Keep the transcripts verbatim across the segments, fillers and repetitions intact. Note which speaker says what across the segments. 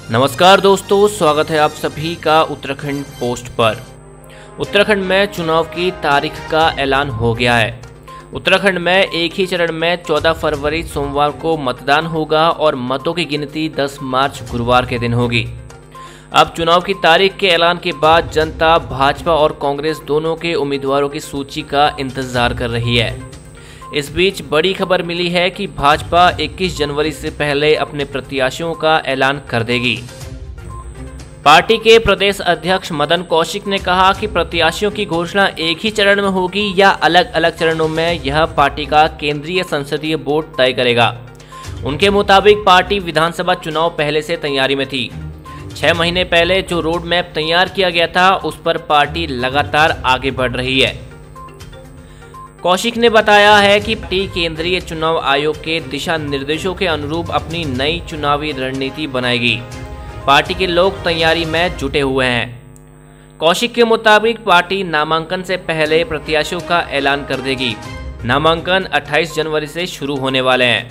Speaker 1: नमस्कार दोस्तों, स्वागत है आप सभी का उत्तराखंड पोस्ट पर। उत्तराखंड में चुनाव की तारीख का ऐलान हो गया है। उत्तराखंड में एक ही चरण में चौदह फरवरी सोमवार को मतदान होगा और मतों की गिनती दस मार्च गुरुवार के दिन होगी। अब चुनाव की तारीख के ऐलान के बाद जनता भाजपा और कांग्रेस दोनों के उम्मीदवारों की सूची का इंतजार कर रही है। इस बीच बड़ी खबर मिली है कि भाजपा इक्कीस जनवरी से पहले अपने प्रत्याशियों का ऐलान कर देगी। पार्टी के प्रदेश अध्यक्ष मदन कौशिक ने कहा कि प्रत्याशियों की घोषणा एक ही चरण में होगी या अलग अलग चरणों में, यह पार्टी का केंद्रीय संसदीय बोर्ड तय करेगा। उनके मुताबिक पार्टी विधानसभा चुनाव पहले से तैयारी में थी। छह महीने पहले जो रोड मैप तैयार किया गया था, उस पर पार्टी लगातार आगे बढ़ रही है। कौशिक ने बताया है कि पार्टी केंद्रीय चुनाव आयोग के दिशा निर्देशों के अनुरूप अपनी नई चुनावी रणनीति बनाएगी। पार्टी के लोग तैयारी में जुटे हुए हैं। कौशिक के मुताबिक पार्टी नामांकन से पहले प्रत्याशियों का ऐलान कर देगी। नामांकन अट्ठाईस जनवरी से शुरू होने वाले हैं।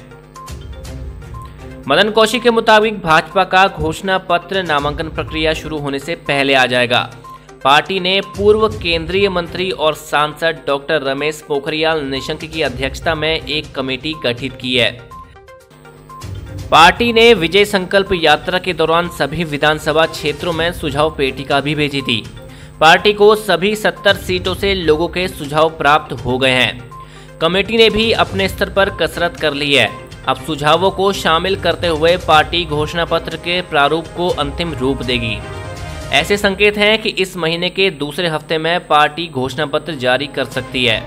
Speaker 1: मदन कौशिक के मुताबिक भाजपा का घोषणा पत्र नामांकन प्रक्रिया शुरू होने से पहले आ जाएगा। पार्टी ने पूर्व केंद्रीय मंत्री और सांसद डॉक्टर रमेश पोखरियाल निशंक की अध्यक्षता में एक कमेटी गठित की है। पार्टी ने विजय संकल्प यात्रा के दौरान सभी विधानसभा क्षेत्रों में सुझाव पेटिका भी भेजी थी। पार्टी को सभी सत्तर सीटों से लोगों के सुझाव प्राप्त हो गए हैं। कमेटी ने भी अपने स्तर पर कसरत कर ली है। अब सुझावों को शामिल करते हुए पार्टी घोषणा पत्र के प्रारूप को अंतिम रूप देगी। ऐसे संकेत हैं कि इस महीने के दूसरे हफ्ते में पार्टी घोषणा पत्र जारी कर सकती है।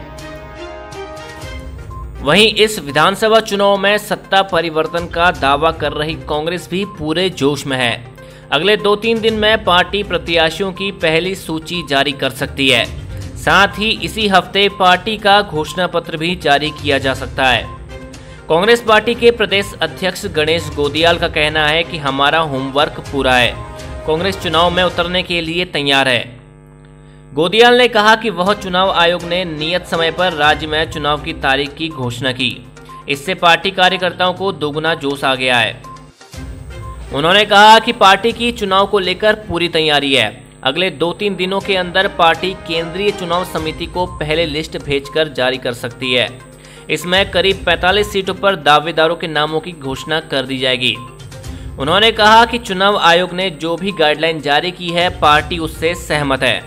Speaker 1: वहीं इस विधानसभा चुनाव में सत्ता परिवर्तन का दावा कर रही कांग्रेस भी पूरे जोश में है। अगले दो तीन दिन में पार्टी प्रत्याशियों की पहली सूची जारी कर सकती है। साथ ही इसी हफ्ते पार्टी का घोषणा पत्र भी जारी किया जा सकता है। कांग्रेस पार्टी के प्रदेश अध्यक्ष गणेश गोदियाल का कहना है कि हमारा होमवर्क पूरा है। कांग्रेस चुनाव में उतरने के लिए तैयार है। गोदियाल ने कहा कि वह चुनाव आयोग ने नियत समय पर राज्य में चुनाव की तारीख की घोषणा की। इससे पार्टी कार्यकर्ताओं को दोगुना जोश आ गया है। उन्होंने कहा कि पार्टी की चुनाव को लेकर पूरी तैयारी है। अगले दो तीन दिनों के अंदर पार्टी केंद्रीय चुनाव समिति को पहले लिस्ट भेजकर जारी कर सकती है। इसमें करीब पैंतालीस सीटों पर दावेदारों के नामों की घोषणा कर दी जाएगी। उन्होंने कहा कि चुनाव आयोग ने जो भी गाइडलाइन जारी की है, पार्टी उससे सहमत है।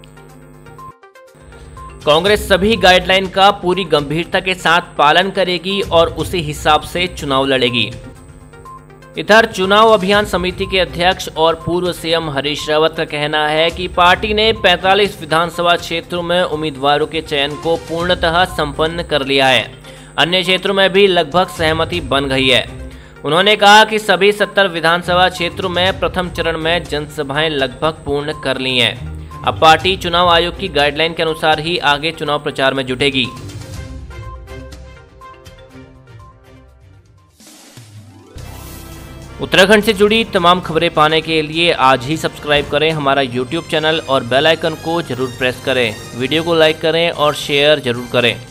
Speaker 1: कांग्रेस सभी गाइडलाइन का पूरी गंभीरता के साथ पालन करेगी और उसी हिसाब से चुनाव लड़ेगी। इधर चुनाव अभियान समिति के अध्यक्ष और पूर्व सीएम हरीश रावत का कहना है कि पार्टी ने पैंतालीस विधानसभा क्षेत्रों में उम्मीदवारों के चयन को पूर्णतः संपन्न कर लिया है। अन्य क्षेत्रों में भी लगभग सहमति बन गई है। उन्होंने कहा कि सभी सत्तर विधानसभा क्षेत्रों में प्रथम चरण में जनसभाएं लगभग पूर्ण कर ली हैं। अब पार्टी चुनाव आयोग की गाइडलाइन के अनुसार ही आगे चुनाव प्रचार में जुटेगी। उत्तराखंड से जुड़ी तमाम खबरें पाने के लिए आज ही सब्सक्राइब करें हमारा यूट्यूब चैनल और बेल आइकन को जरूर प्रेस करें। वीडियो को लाइक करें और शेयर जरूर करें।